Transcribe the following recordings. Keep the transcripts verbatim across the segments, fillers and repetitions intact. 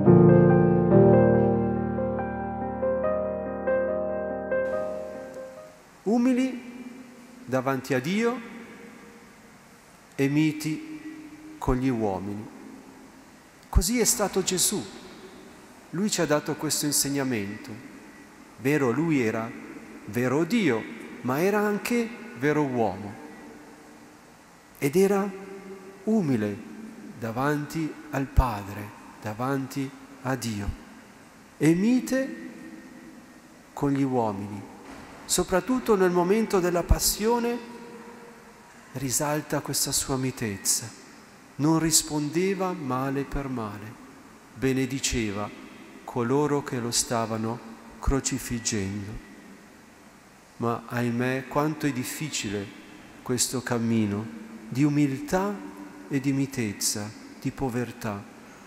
Umili davanti a Dio e miti con gli uomini. Così è stato Gesù. Lui ci ha dato questo insegnamento. Vero, lui era vero Dio, ma era anche vero uomo. Ed era umile davanti al Padre, davanti a Dio. E mite con gli uomini. Soprattutto nel momento della passione risalta questa sua mitezza. Non rispondeva male per male, benediceva coloro che lo stavano crocifiggendo. Ma ahimè, quanto è difficile questo cammino di umiltà e di mitezza, di povertà.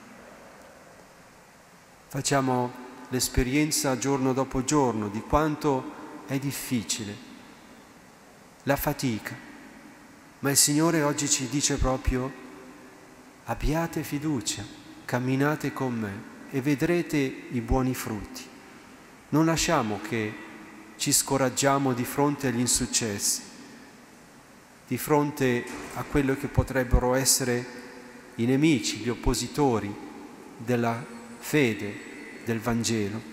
Facciamo l'esperienza giorno dopo giorno di quanto è difficile, la fatica, ma il Signore oggi ci dice proprio: abbiate fiducia, camminate con me e vedrete i buoni frutti. Non lasciamo che ci scoraggiamo di fronte agli insuccessi, di fronte a quello che potrebbero essere i nemici, gli oppositori della fede, del Vangelo.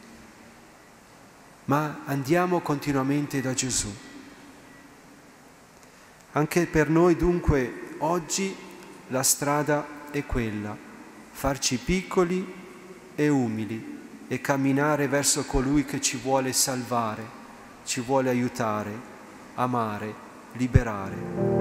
Ma andiamo continuamente da Gesù. Anche per noi dunque oggi la strada è quella, farci piccoli e umili e camminare verso colui che ci vuole salvare, ci vuole aiutare, amare, liberare.